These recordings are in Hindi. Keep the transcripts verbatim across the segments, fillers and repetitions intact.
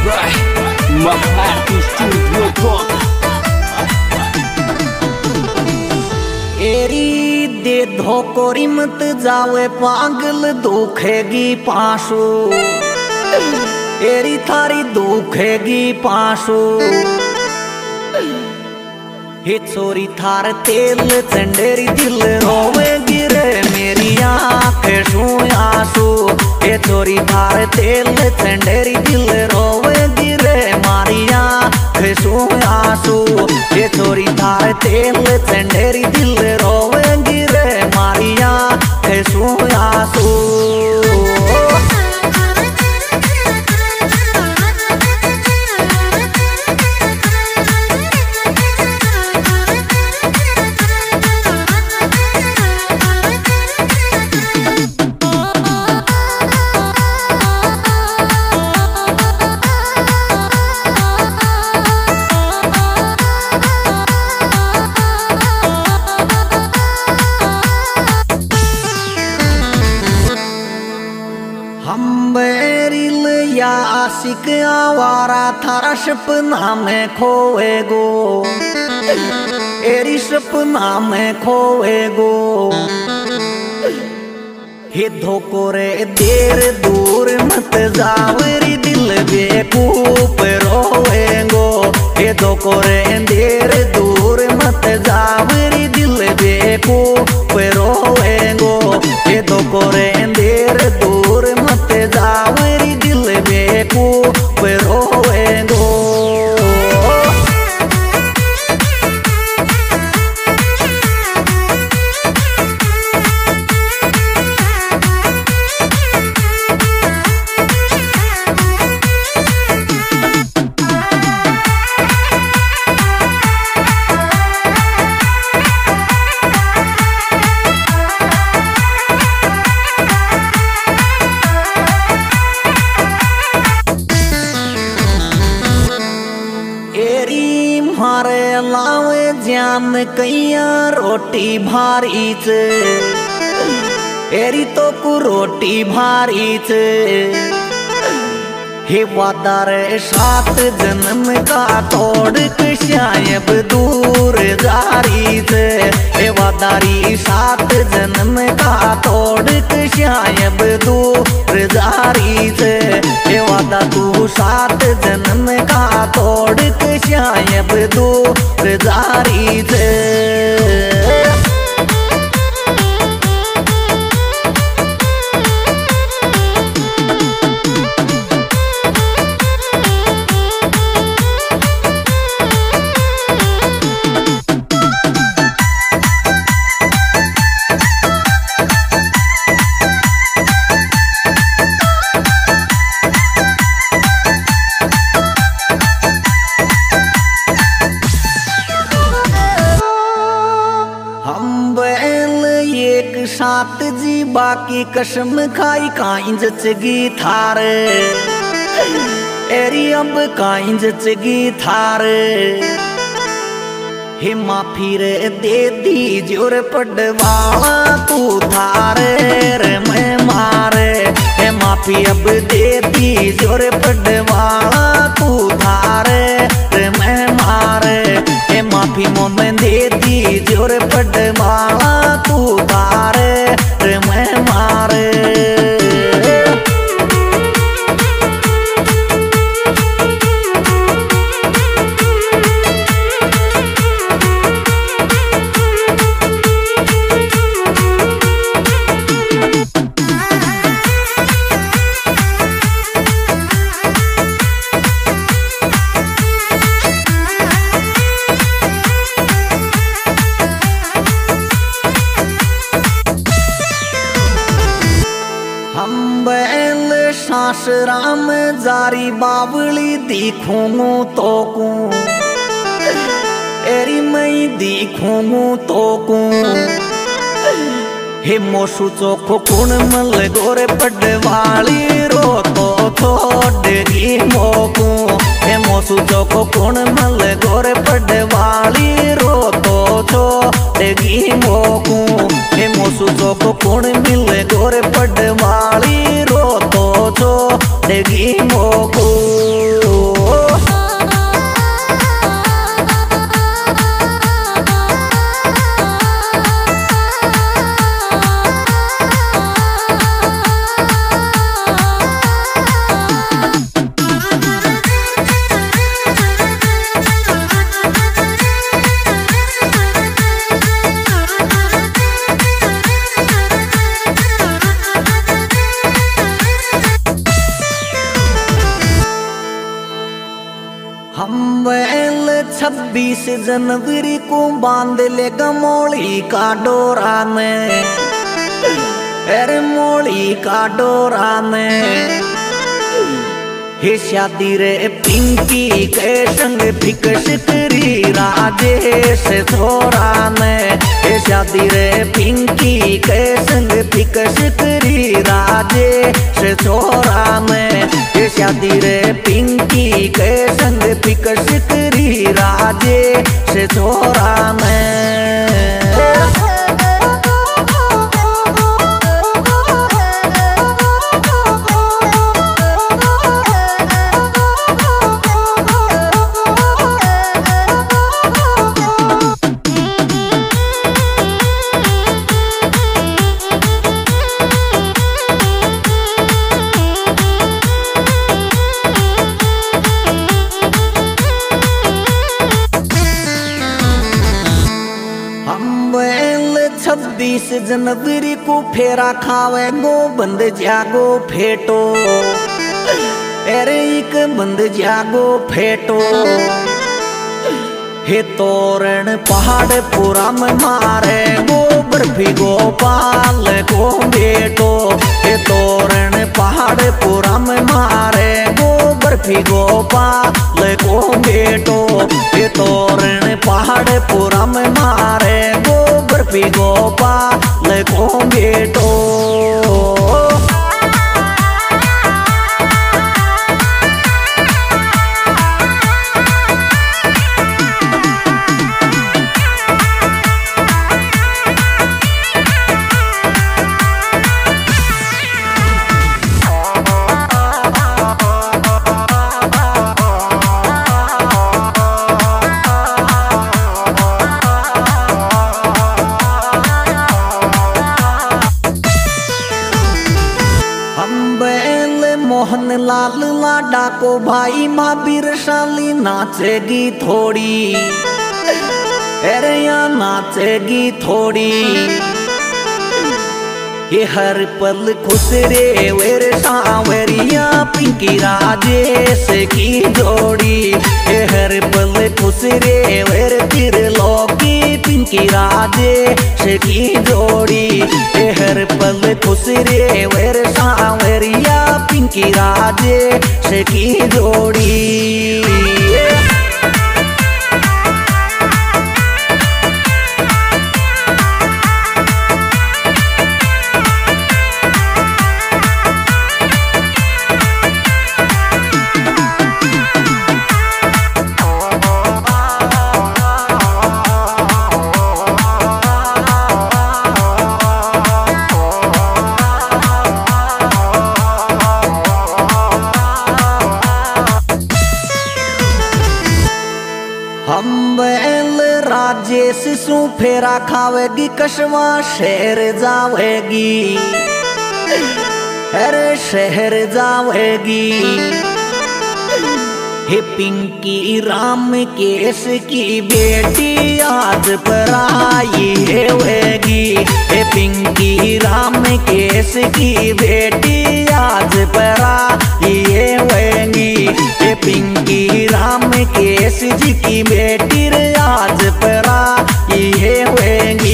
by Mahati Studio Talk. एरी दे धोकोरी मत जावे पागल दुखेगी पाशो, एरी थारी दुखेगी पाशो। हे चोरी थार तेल चंडेरी दिल रोवेगी रे मेरी आंखें शू आंसू। हे चोरी थार तेल चंडेरी दिल रोवेगी रे मारी आंखें शू आंसू। हे चोरी थार तेल चंडेरी दिल रोवेगी रे मारी आंखें शू आंसू। हम बेरिल या आशिक आवारा थारा सपना में खोए गो, एरी सपना में खोए गो। हे धोकोरे देर दूर मत जावरी दिल बेकूफ रोएगो। हे धोकोरे देर दूर मत जावरी दिल बेकूफ रोएगो। हे धोकोरे देर दूर मत जावरी दिल बेकूफ रोएगो। मारे लावे जान कैया रोटी भारी चे, एरी तो कु रोटी भारी चे। हे वादार सात जन्म का तोड़ के शायब दूर जारी चे। हे वादारी सात जन्म का तोड़ के शायब दूर जारी चे। हे वादा तू सात जन्म का तोड़ के शायब दूर जारी चे। सात जी बाकी कसम खाई काई जचगी थारे, एरी अब काई जचगी थारे। हे माफी रे दे दी जोर पड़वाला तू थारे रे मैं मारे। हे माफी अब दे दी जोर पड़वाला तू थारे रे मैं मारे। हे माफी मोमें दे दी जोर पड़वाला तू थारे रे मैं मारे। सासराम जारी बावली दिखूंगू तो कू, एरी मई दिखूंगू तो कू। हे मोसू चोखो कुण मल गोरे पड़वाली रो तो छोड़गी मोकू। हे मोसू चोखो कुण मल गोरे पड़वाली रो तो छोड़गी मोकू। हे मोसू चोखो कुण मिल गोरे पड़वाली रो तो छोड़गी मोकू। छब्बीस जनवरी को बांध ले गमोली का डोरा में, अरे मोली का डोरा में। हे शादी रे पिंकी के संग फिकस तेरी राजेश छोरा में। हे शादी रे पिंकी के संग फिकस तेरी राजेश छोरा में। हे शादी रे पिंकी के संग फिकस तेरी राजेश छोरा में। छब्बीस जनवरी को फेरा खावे गो बंद जागो फेटो, अरे एक बंद जागो फेटो। हे तोरण पहाड़ पूरा में मारे गो बर्फी गोपाल को बेटो। हे तोरण पहाड़ पूरा में मारे गो बर्फी गोपाल को बेटो। हे तोरण पहाड़ पूरा में मारे गो बर्फी गोपाल को बेटो। मोहन लाल लाडा को भाई महावीर शाली नाचेगी थोड़ी, अरे यहाँ नाचेगी थोड़ी। ये हर पल खुश रे वेरे सांवरिया पिंकी राजेश की जोड़ी। ये हर पल खुश रे वेरे त्रिलोकी पिंकी राजेश की जोड़ी। ये हर पल खुश रे वेरे सांवरिया पिंकी राजेश की जोड़ी। हम बैल राजेश सु फेरा खावेगी कशवा शहर जावेगी, अरे शहर जावेगी। हे पिंकी राम केस की बेटी आज पर आई होगी। हे पिंकी राम केस की बेटी आज पर आई होगी। हे पिंकी राम केस जी की बेटी आज पर आई होगी।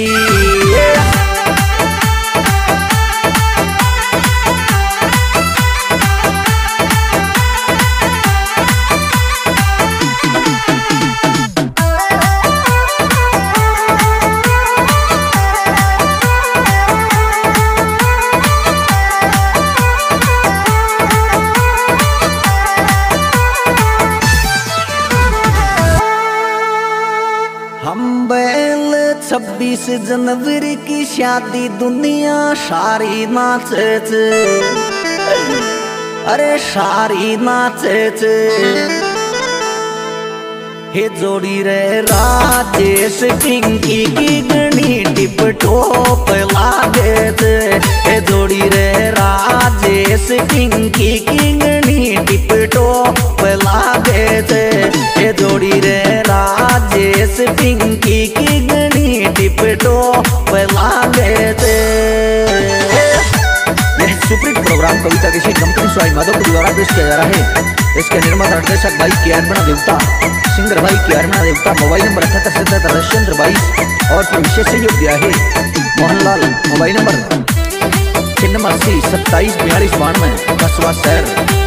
छब्बीस जनवरी की शादी दुनिया सारी नाचे, अरे सारी नाचे। हे जोड़ी रे राजेश पिंकी की गणी टिप टोप लागे। हे जोड़ी रे राजेश पिंकी की गणी टिप टोप लागे। हे जोड़ी रे राजेश पिंकी की गणी टिप टोप लागे। यह सुप्रीत प्रोग्राम कविता किसी कंपनी स्वाई माधव के द्वारा पेश किया जा रहा है। इसके निर्माता निर्देशक भाई के आर बना देवता। सिंगर भाई की हरमना देवता। मोबाइल नंबर अठहत्तर सतहत्तर रविचंद्र बाईस और विशेष सहयोग दिया है मोहनलाल। मोबाइल नंबर छिन्नम अस्सी सत्ताईस बयालीस बानवे कस्बा शहर।